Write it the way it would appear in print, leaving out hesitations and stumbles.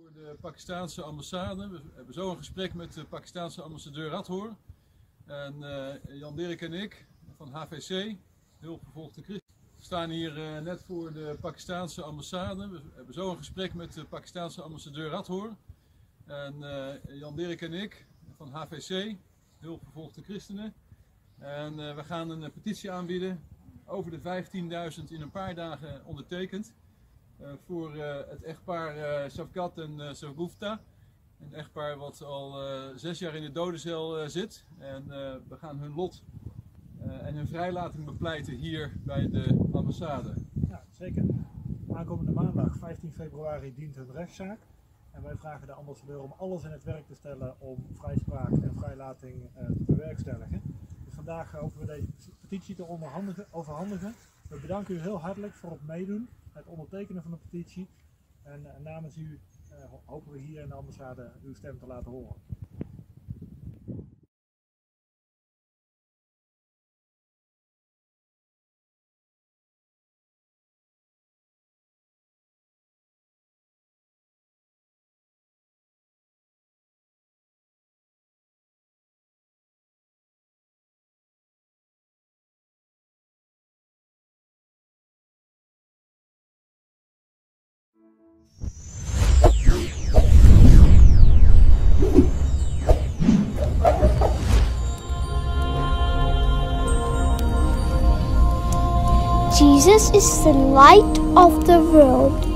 Voor de Pakistaanse ambassade. We hebben zo een gesprek met de Pakistaanse ambassadeur Radhoor. En Jan Dirk en ik van HVC, Hulpvervolgde Christenen, staan hier net voor de Pakistaanse ambassade. We hebben zo een gesprek met de Pakistaanse ambassadeur Radhoor. En Jan Dirk en ik van HVC, Hulpvervolgde Christenen. En we gaan een petitie aanbieden, over de 15.000 in een paar dagen ondertekend. Voor het echtpaar Shafkat en Shagufta. Een echtpaar wat al 6 jaar in de dodencel zit. En we gaan hun lot en hun vrijlating bepleiten hier bij de ambassade. Ja, zeker. Aankomende maandag 15 februari dient hun rechtszaak. En wij vragen de ambassadeur om alles in het werk te stellen om vrijspraak en vrijlating te bewerkstelligen. Dus vandaag hopen we deze petitie te overhandigen. We bedanken u heel hartelijk voor het meedoen, het ondertekenen van de petitie. En namens u hopen we hier in de ambassade uw stem te laten horen. Jesus is the light of the world.